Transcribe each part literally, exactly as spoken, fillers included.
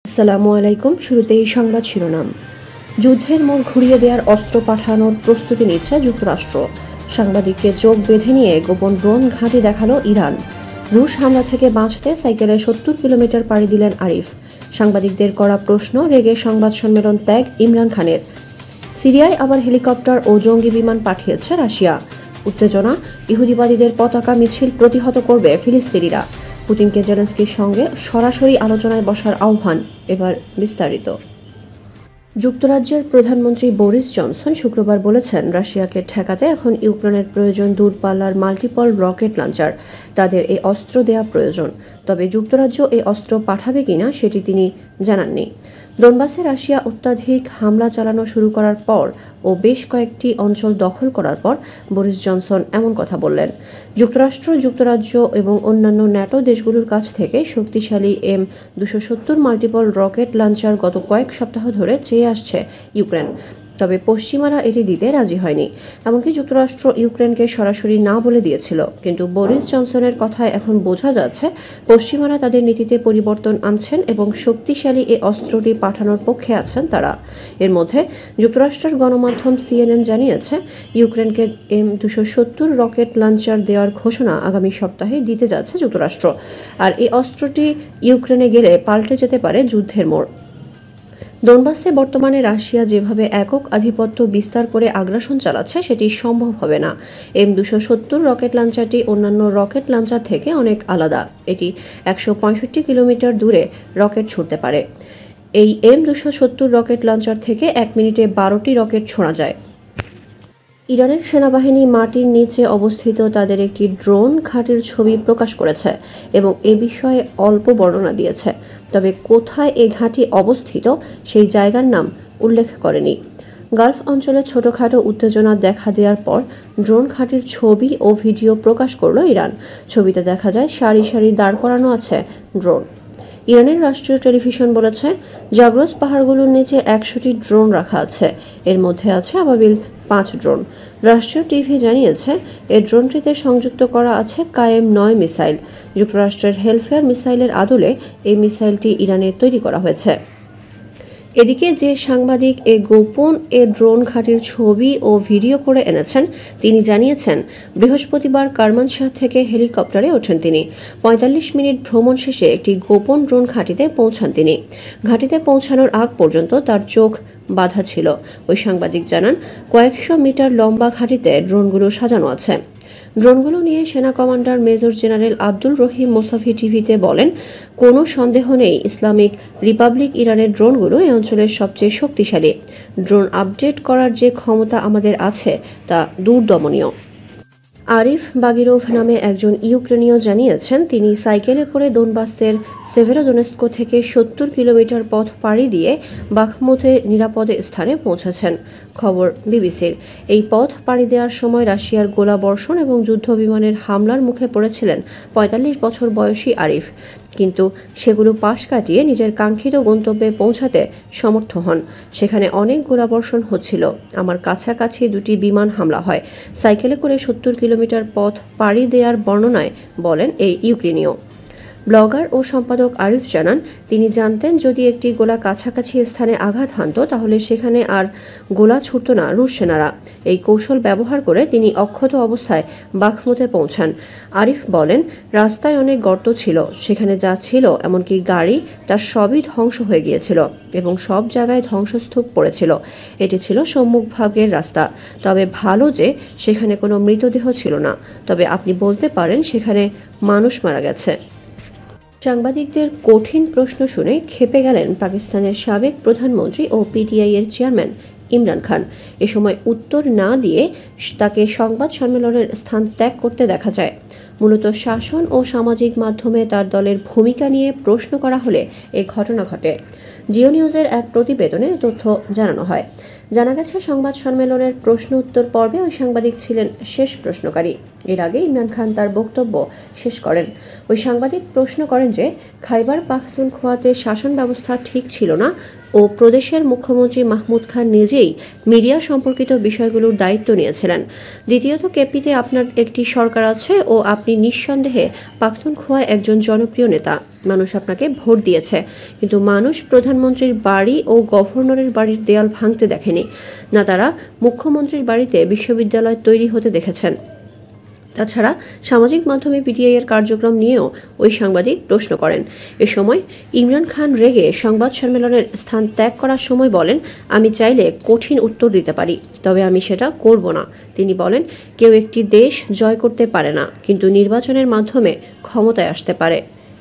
আসসালামু আলাইকুম। শুরুতেই সংবাদ শিরোনাম। যুদ্ধের মোড় ঘুরিয়ে দেওয়ার অস্ত্র পাঠানোর প্রস্তুতি নিচ্ছে যুক্তরাষ্ট্র। সাংবাদিককে চোখ বেঁধে নিয়ে গোপন ড্রোন ঘাঁটি দেখালো ইরান। রুশ হামলা থেকে বাঁচতে সাইকেলে সত্তর কিলোমিটার পাড়ি দিলেন আরিফ। সাংবাদিকদের করা প্রশ্ন রেগে সংবাদ সম্মেলন ত্যাগ ইমরান খানের। সিরিয়ায় আবার হেলিকপ্টার ও জঙ্গি বিমান পাঠিয়েছে রাশিয়া। উত্তেজনা, ইহুদিবাদীদের পতাকা মিছিল প্রতিহত করবে ফিলিস্তিনিরা। পুতিনকে জেলেনস্কির সঙ্গে সরাসরি আলোচনায় বসার আহ্বান। এবার বিস্তারিত। যুক্তরাজ্যের প্রধানমন্ত্রী বরিস জনসন শুক্রবার বলেছেন, রাশিয়াকে ঠেকাতে এখন ইউক্রেনের প্রয়োজন দূরপাল্লার মাল্টিপল রকেট লঞ্চার। তাদের এই অস্ত্র দেয়া প্রয়োজন, তবে যুক্তরাজ্য এই অস্ত্র পাঠাবে কিনা সেটি তিনি জানাননি। দোনবাসে রাশিয়া অত্যাধিক হামলা চালানো শুরু করার পর ও বেশ কয়েকটি অঞ্চল দখল করার পর বরিস জনসন এমন কথা বললেন। যুক্তরাষ্ট্র, যুক্তরাজ্য এবং অন্যান্য ন্যাটো দেশগুলোর কাছ থেকে শক্তিশালী এম দুশো সত্তর মাল্টিপল রকেট লঞ্চার গত কয়েক সপ্তাহ ধরে চেয়ে আসছে ইউক্রেন, তবে পশ্চিমারা এটি দিতে রাজি হয়নি। এমনকি যুক্তরাষ্ট্র ইউক্রেনকে সরাসরি না বলে দিয়েছিল। কিন্তু বরিস জনসনের কথায় এখন বোঝা যাচ্ছে পশ্চিমারা তাদের নীতিতে পরিবর্তন আনছেন এবং শক্তিশালী এই অস্ত্রটি পাঠানোর পক্ষে আছেন তারা। এর মধ্যে যুক্তরাষ্ট্রের গণমাধ্যম সিএনএন জানিয়েছে, ইউক্রেনকে এম দুশো সত্তর রকেট লঞ্চার দেওয়ার ঘোষণা আগামী সপ্তাহে দিতে যাচ্ছে যুক্তরাষ্ট্র। আর এই অস্ত্রটি ইউক্রেনে গেলে পাল্টে যেতে পারে যুদ্ধের মোড়। দোনবাসে বর্তমানে রাশিয়া যেভাবে একক আধিপত্য বিস্তার করে আগ্রাসন চালাচ্ছে সেটি সম্ভব হবে না। এম দুশো সত্তর রকেট লঞ্চারটি অন্যান্য রকেট লঞ্চার থেকে অনেক আলাদা। এটি একশো পঁয়ষট্টি কিলোমিটার দূরে রকেট ছুড়তে পারে। এই এম দুশো সত্তর রকেট লঞ্চার থেকে এক মিনিটে বারোটি রকেট ছোঁড়া যায়। ইরানের সেনাবাহিনী মাটির নিচে অবস্থিত তাদের একটি ড্রোন ঘাঁটির ছবি প্রকাশ করেছে এবং এ বিষয়ে অল্প বর্ণনা দিয়েছে, তবে কোথায় এ ঘাঁটি অবস্থিত সেই জায়গার নাম উল্লেখ করেনি। গালফ অঞ্চলে ছোটখাটো উত্তেজনা দেখা দেওয়ার পর ড্রোন ঘাঁটির ছবি ও ভিডিও প্রকাশ করল ইরান। ছবিতে দেখা যায় সারি সারি দাঁড় করানো আছে ড্রোন। ইরানের রাষ্ট্রীয় টেলিভিশন বলেছে, জাগ্রস পাহাড়গুলোর নিচে একশোটি ড্রোন রাখা আছে। এর মধ্যে আছে আবাবিল পাঁচ ড্রোন। রাষ্ট্রীয় টিভি জানিয়েছে, এই ড্রোনটিতে সংযুক্ত করা আছে কায়েম নয় মিসাইল। যুক্তরাষ্ট্রের হেলফেয়ার মিসাইলের আদলে এই মিসাইলটি ইরানে তৈরি করা হয়েছে। এদিকে যে সাংবাদিক এ গোপন এ ড্রোন ঘাঁটির ছবি ও ভিডিও করে এনেছেন, তিনি জানিয়েছেন বৃহস্পতিবার কারমানশাহ থেকে হেলিকপ্টারে ওঠেন তিনি। পঁয়তাল্লিশ মিনিট ভ্রমণ শেষে একটি গোপন ড্রোন ঘাঁটিতে পৌঁছান তিনি। ঘাঁটিতে পৌঁছানোর আগ পর্যন্ত তার চোখ বাধা ছিল। ওই সাংবাদিক জানান, কয়েকশো মিটার লম্বা ঘাঁটিতে ড্রোনগুলো সাজানো আছে। ড্রোনগুলো নিয়ে সেনা commander major general Abdul Rahim Mousavi টিভিতে বলেন, কোনো সন্দেহ নেই ইসলামিক রিপাবলিক ইরানের ড্রোনগুলো এই অঞ্চলের সবচেয়ে শক্তিশালী। ড্রোন আপডেট করার যে ক্ষমতা আমাদের আছে তা দুর্দমনীয়। আরিফ বাগিরোভ নামে একজন ইউক্রেনীয় জানিয়েছেন, তিনি সাইকেলে করে দোনবাসের সেভেরোদোনেস্ক থেকে সত্তর কিলোমিটার পথ পাড়ি দিয়ে বাখমুতে নিরাপদে স্থানে পৌঁছেছেন। খবর বিবিসির। এই পথ পাড়ি দেওয়ার সময় রাশিয়ার গোলাবর্ষণ এবং যুদ্ধ বিমানের হামলার মুখে পড়েছিলেন পঁয়তাল্লিশ বছর বয়সী আরিফ, কিন্তু সেগুলো পাশ কাটিয়ে নিজের কাঙ্ক্ষিত গন্তব্যে পৌঁছাতে সমর্থ হন। সেখানে অনেক গোলাবর্ষণ হচ্ছিল। আমার কাছাকাছি দুটি বিমান হামলা হয়। সাইকেলে করে সত্তর কিলোমিটার পথ পাড়ি দেওয়ার বর্ণনায় বলেন এই ইউক্রেনীয়। ব্লগার ও সম্পাদক আরিফ জানান, তিনি জানতেন যদি একটি গোলা কাছাকাছি স্থানে আঘাত হানত তাহলে সেখানে আর গোলা ছুটত না রুশ সেনারা। এই কৌশল ব্যবহার করে তিনি অক্ষত অবস্থায় বাখমুতে পৌঁছান। আরিফ বলেন, রাস্তায় অনেক গর্ত ছিল, সেখানে যা ছিল এমনকি গাড়ি তার সবই ধ্বংস হয়ে গিয়েছিল এবং সব জায়গায় ধ্বংসস্তূপ পড়েছিল। এটি ছিল সম্মুখভাগের রাস্তা। তবে ভালো যে সেখানে কোনো মৃতদেহ ছিল না, তবে আপনি বলতে পারেন সেখানে মানুষ মারা গেছে। সাংবাদিকদের কঠিন প্রশ্ন শুনে ক্ষেপে গেলেন পাকিস্তানের সাবেক প্রধানমন্ত্রী ও পিটিআই এর চেয়ারম্যান ইমরান খান। এ সময় উত্তর না দিয়ে তাকে সংবাদ সম্মেলনের স্থান ত্যাগ করতে দেখা যায়। মূলত শাসন ও সামাজিক মাধ্যমে তার দলের ভূমিকা নিয়ে প্রশ্ন করা হলে এ ঘটনা ঘটে। জিও নিউজের এক প্রতিবেদনে তথ্য জানানো হয়। জানা গেছে, সংবাদ সম্মেলনের প্রশ্ন উত্তর পর্বে ওই সাংবাদিক ছিলেন শেষ প্রশ্নকারী। এর আগে ইমরান খান তার বক্তব্য শেষ করেন। ওই সাংবাদিক প্রশ্ন করেন যে খাইবার পাখতুনখোয়াতে শাসন ব্যবস্থা ঠিক ছিল না ও প্রদেশের মুখ্যমন্ত্রী মাহমুদ খান নিজেই মিডিয়া সম্পর্কিত বিষয়গুলোর দায়িত্ব নিয়েছিলেন। দ্বিতীয়ত, কেপিতে আপনার একটি সরকার আছে ও আপনি আপনি নিঃসন্দেহে পাখতুনখোয়ায় একজন জনপ্রিয় নেতা, মানুষ আপনাকে ভোট দিয়েছে, কিন্তু মানুষ প্রধানমন্ত্রীর বাড়ি ও গভর্নরের বাড়ির দেয়াল ভাঙতে দেখেনি, না তারা মুখ্যমন্ত্রীর বাড়িতে বিশ্ববিদ্যালয় তৈরি হতে দেখেছেন। তাছাড়া সামাজিক মাধ্যমে পিটিআই এর কার্যক্রম নিয়েও ওই সাংবাদিক প্রশ্ন করেন। এ সময় ইমরান খান রেগে সংবাদ সম্মেলনের স্থান ত্যাগ করার সময় বলেন, আমি চাইলে কঠিন উত্তর দিতে পারি, তবে আমি সেটা করব না। তিনি বলেন, কেউ একটি দেশ জয় করতে পারে না, কিন্তু নির্বাচনের মাধ্যমে ক্ষমতায় আসতে পারে।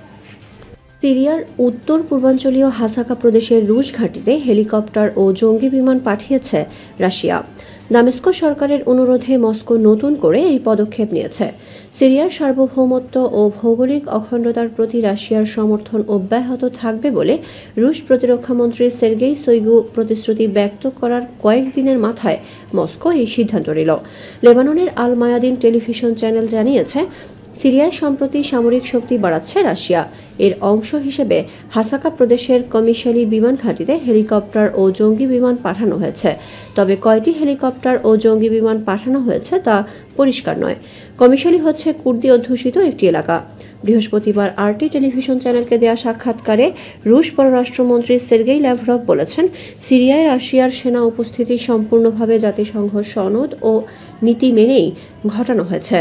সিরিয়ার উত্তর পূর্বাঞ্চলীয় হাসাকা প্রদেশের রুশ ঘাঁটিতে হেলিকপ্টার ও জঙ্গি বিমান পাঠিয়েছে রাশিয়া। দামেস্ক সরকারের অনুরোধে মস্কো নতুন করে এই পদক্ষেপ নিয়েছে। সিরিয়ার সার্বভৌমত্ব ও ভৌগোলিক অখণ্ডতার প্রতি রাশিয়ার সমর্থন অব্যাহত থাকবে বলে রুশ প্রতিরক্ষামন্ত্রী সের্গেই শোইগু প্রতিশ্রুতি ব্যক্ত করার কয়েকদিনের মাথায় মস্কো এই সিদ্ধান্ত নিল। লেবাননের আল মায়াদিন টেলিভিশন চ্যানেল জানিয়েছে, সিরিয়ায় সম্প্রতি সামরিক শক্তি বাড়াচ্ছে রাশিয়া। এর অংশ হিসেবে হাসাকা প্রদেশের কমিশালি বিমান ঘাঁটিতে হেলিকপ্টার ও জঙ্গি বিমান পাঠানো হয়েছে। তবে কয়টি হেলিকপ্টার ও জঙ্গি বিমান পাঠানো হয়েছে তা পরিষ্কার নয়। কমিশালি হচ্ছে কুর্দি অধ্যুষিত একটি এলাকা। বৃহস্পতিবার আরটি টেলিভিশন চ্যানেলকে দেয়া সাক্ষাৎকারে রুশ পররাষ্ট্রমন্ত্রী সের্গেই ল্যাভরভ বলেছেন, সিরিয়ায় রাশিয়ার সেনা উপস্থিতি সম্পূর্ণভাবে জাতিসংঘ সনদ ও নীতি মেনেই ঘটানো হয়েছে।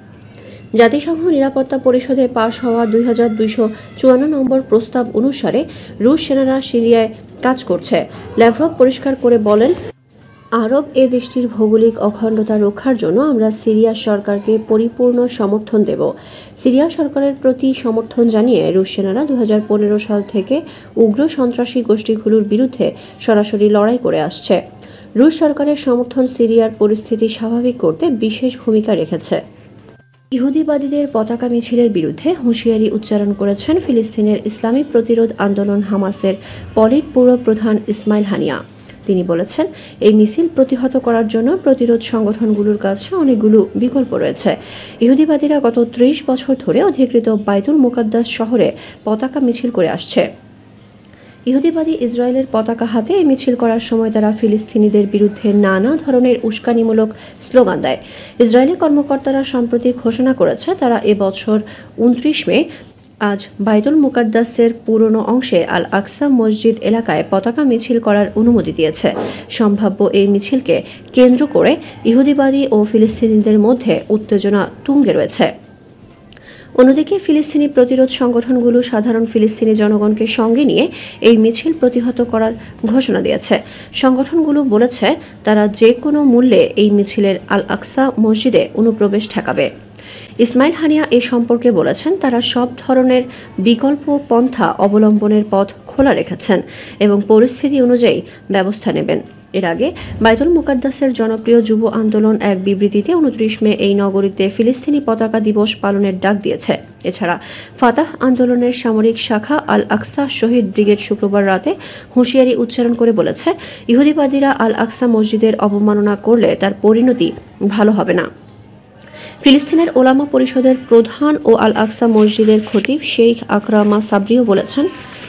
জাতিসংঘ নিরাপত্তা পরিষদে পাশ হওয়া দুই হাজার দুইশো চুয়ান্ন নম্বর প্রস্তাব অনুসারে রুশ সেনারা সিরিয়ায় কাজ করছে। ল্যাভরভ পরিষ্কার করে বলেন, আরব এ দেশটির ভৌগোলিক অখণ্ডতা রক্ষার জন্য আমরা সিরিয়া সরকারকে পরিপূর্ণ সমর্থন দেব। সিরিয়া সরকারের প্রতি সমর্থন জানিয়ে রুশ সেনারা দু হাজার পনেরো সাল থেকে উগ্র সন্ত্রাসী গোষ্ঠীগুলোর বিরুদ্ধে সরাসরি লড়াই করে আসছে। রুশ সরকারের সমর্থন সিরিয়ার পরিস্থিতি স্বাভাবিক করতে বিশেষ ভূমিকা রেখেছে। ইহুদিবাদীদের পতাকা মিছিলের বিরুদ্ধে হুঁশিয়ারি উচ্চারণ করেছেন ফিলিস্তিনের ইসলামী প্রতিরোধ আন্দোলন হামাসের পলিট ব্যুরো প্রধান ইসমাইল হানিয়া। তিনি বলেছেন, এই মিছিল প্রতিহত করার জন্য প্রতিরোধ সংগঠনগুলোর কাছে অনেকগুলো বিকল্প রয়েছে। ইহুদিবাদীরা গত ত্রিশ বছর ধরে অধিকৃত বাইতুল মুকাদ্দাস শহরে পতাকা মিছিল করে আসছে। ইহুদিবাদী ইসরায়েলের পতাকা হাতে এই মিছিল করার সময় তারা ফিলিস্তিনিদের বিরুদ্ধে নানা ধরনের উস্কানিমূলক স্লোগান দেয়। ইসরায়েলি কর্মকর্তারা সম্প্রতি ঘোষণা করেছে তারা এবছর উনত্রিশ মে আজ বাইতুল মুকাদ্দাসের পুরনো অংশে আল আকসা মসজিদ এলাকায় পতাকা মিছিল করার অনুমতি দিয়েছে। সম্ভাব্য এই মিছিলকে কেন্দ্র করে ইহুদিবাদী ও ফিলিস্তিনিদের মধ্যে উত্তেজনা তুঙ্গে রয়েছে। অন্যদিকে ফিলিস্তিনি প্রতিরোধ সংগঠনগুলো সাধারণ ফিলিস্তিনি জনগণকে সঙ্গে নিয়ে এই মিছিল প্রতিহত করার ঘোষণা দিয়েছে। সংগঠনগুলো বলেছে তারা যে কোনো মূল্যে এই মিছিলের আল আকসা মসজিদে অনুপ্রবেশ ঠেকাবে। ইসমাইল হানিয়া এ সম্পর্কে বলেছেন, তারা সব ধরনের বিকল্প পন্থা অবলম্বনের পথ খোলা রেখেছেন এবং পরিস্থিতি অনুযায়ী ব্যবস্থা নেবেন। এর আগে বাইতুল মুকাদ্দাসের জনপ্রিয় যুব আন্দোলন এক বিবৃতিতে উনত্রিশ মে এই নগরীতে ফিলিস্তিনি পতাকা দিবস পালনের ডাক দিয়েছে। এছাড়া ফাতাহ আন্দোলনের সামরিক শাখা আল আকসা শহীদ ব্রিগেড শুক্রবার রাতে হুঁশিয়ারি উচ্চারণ করে বলেছে, ইহুদিবাদীরা আল আকসা মসজিদের অবমাননা করলে তার পরিণতি ভালো হবে না। ফিলিস্তিনের ওলামা পরিষদের প্রধান ও আল আকসা মসজিদের খতিব শেখ আকরামা সাবরিও বলেছেন,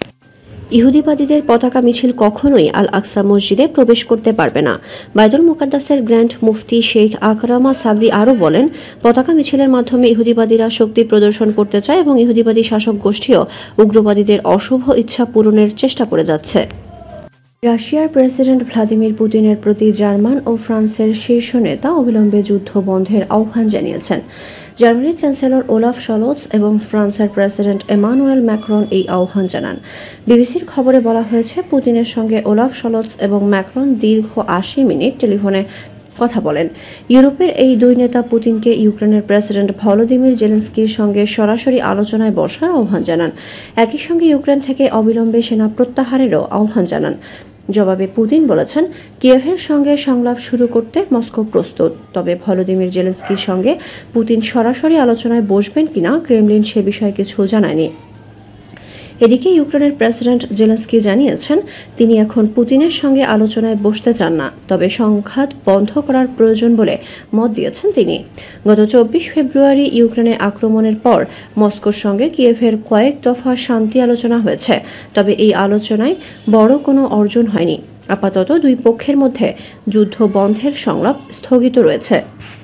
ইহুদিবাদীদের পতাকা মিছিল কখনোই আল আকসা মসজিদে প্রবেশ করতে পারবে না। বাইতুল মুকাদ্দাসের গ্র্যান্ড মুফতি শেখ আকরামা সাবরি আরও বলেন, পতাকা মিছিলের মাধ্যমে ইহুদিবাদীরা শক্তি প্রদর্শন করতে চায় এবং ইহুদিবাদী শাসক গোষ্ঠীও উগ্রবাদীদের অশুভ ইচ্ছা পূরণের চেষ্টা করে যাচ্ছে। রাশিয়ার প্রেসিডেন্ট ভ্লাদিমির পুতিনের প্রতি জার্মান ও ফ্রান্সের শীর্ষ নেতা অবিলম্বে যুদ্ধ বন্ধের আহ্বান জানিয়েছেন। জার্মানির চ্যান্সেলর ওলাফ শলৎস এবং ফ্রান্সের প্রেসিডেন্ট এমানুয়েল ম্যাক্রন এই আহ্বান জানান। বিবিসির খবরে বলা হয়েছে, পুতিনের সঙ্গে ওলাফ শলৎস এবং ম্যাক্রন দীর্ঘ আশি মিনিট টেলিফোনে কথা বলেন। ইউরোপের এই দুই নেতা পুতিনকে ইউক্রেনের প্রেসিডেন্ট ভলোদিমির জেলেনস্কির সঙ্গে সরাসরি আলোচনায় বসার আহ্বান জানান। একই সঙ্গে ইউক্রেন থেকে অবিলম্বে সেনা প্রত্যাহারেরও আহ্বান জানান। জবাবে পুতিন বলেছেন, কিয়েভের সঙ্গে সংলাপ শুরু করতে মস্কো প্রস্তুত, তবে ভলোদিমির জেলেনস্কির সঙ্গে পুতিন সরাসরি আলোচনায় বসবেন কিনা ক্রেমলিন সে বিষয়ে কিছু জানায়নি। এদিকে ইউক্রেনের প্রেসিডেন্ট জেলেনস্কি জানিয়েছেন, তিনি এখন পুতিনের সঙ্গে আলোচনায় বসতে চান না, তবে সংঘাত বন্ধ করার প্রয়োজন বলে মত দিয়েছেন তিনি। গত চব্বিশ ফেব্রুয়ারি ইউক্রেনে আক্রমণের পর মস্কোর সঙ্গে কিয়েভের কয়েক দফা শান্তি আলোচনা হয়েছে, তবে এই আলোচনায় বড় কোনো অর্জন হয়নি। আপাতত দুই পক্ষের মধ্যে যুদ্ধ বন্ধের সংলাপ স্থগিত রয়েছে।